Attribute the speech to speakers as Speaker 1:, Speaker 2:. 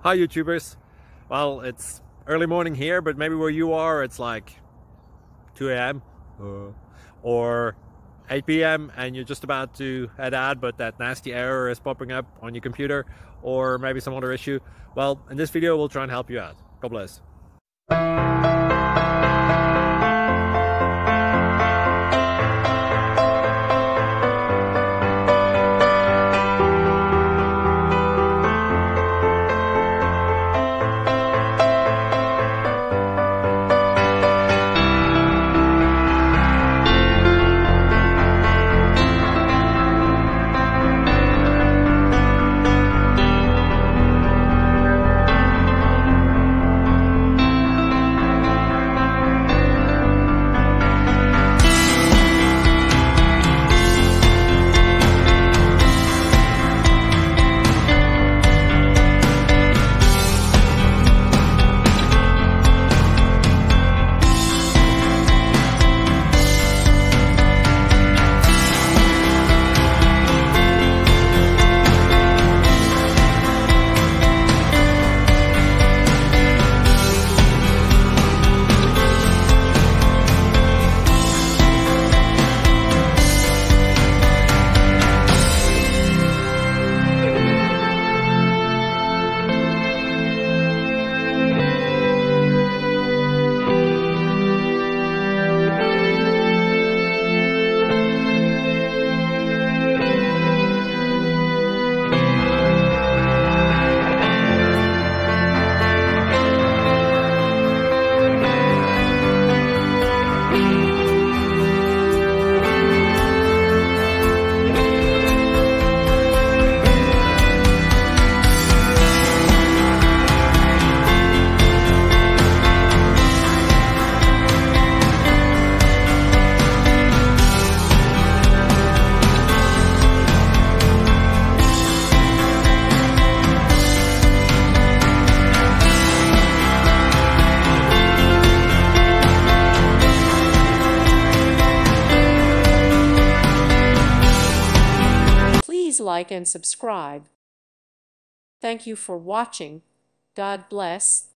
Speaker 1: Hi YouTubers. Well, it's early morning here, but maybe where you are it's like 2 a.m. or 8 p.m. and you're just about to head out, but that nasty error is popping up on your computer, or maybe some other issue. Well, in this video we'll try and help you out. God bless.
Speaker 2: Please like and subscribe. Thank you for watching. God bless.